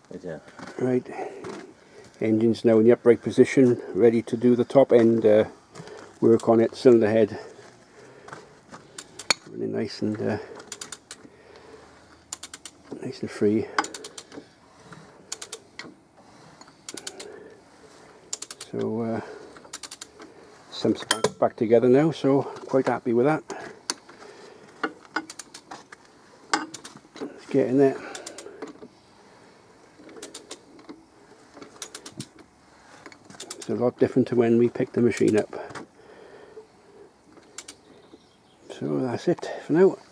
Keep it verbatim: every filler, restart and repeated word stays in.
Yeah. Right, engine's now in the upright position, ready to do the top end uh, work on it. Cylinder head really nice and uh, nice and free. So uh, some back, back together now, so quite happy with that. Let's get in there. It's a lot different to when we picked the machine up. So that's it for now.